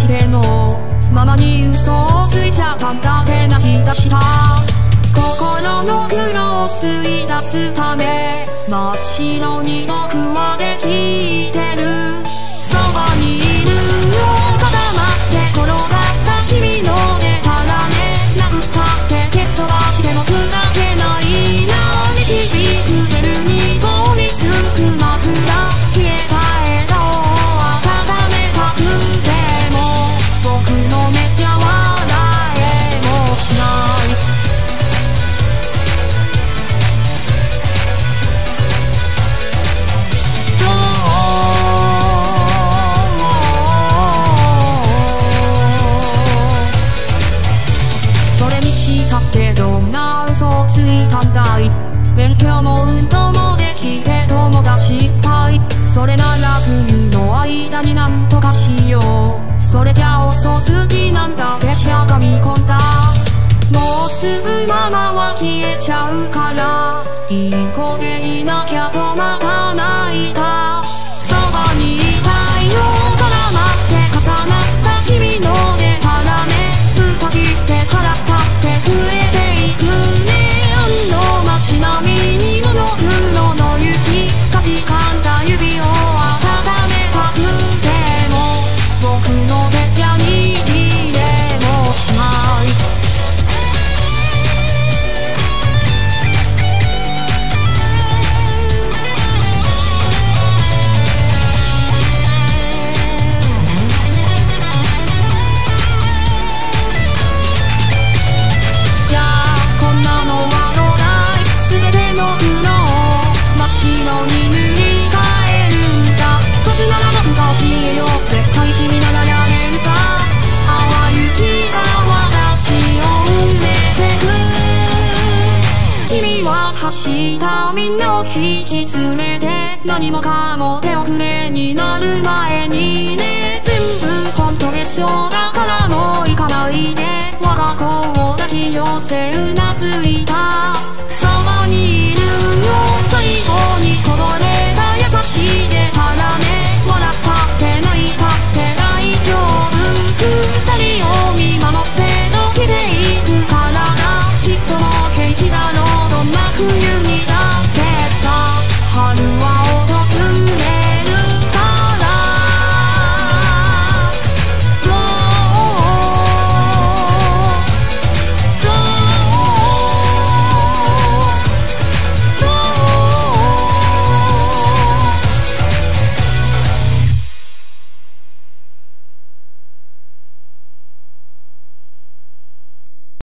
してのままに嘘をついちゃったんだって泣き出した。心の黒を吸い出すため真っ白に僕はできてる。そばにいるよ固まって転がった君の手からね。殴ったって蹴飛ばしても砕けないな。響くベルに凍りつくマフラー、消えた笑顔を温めたくても僕の目じゃ笑えもしない。それにしたってどんな嘘をついたんだい。勉強も運動もできて友達いっぱい。それなら冬の間になんとかしよう。それじゃ遅すぎなんだってしゃがみ込んだ。もうすぐママは消えちゃうからいい子でいなきゃとまた泣いた。そばにいたいよ絡まって重なった君の手からね。深切って腹立って増えていくね。の街並みにモノクロの雪かじかんだ指を温めたくても僕の手じゃ握れもしない。じゃあこんなのは走ったみんなを引き連れて何もかも手遅れになる前にね。全部本当でしょだからもう行かないで我が子を抱き寄せうなずいた。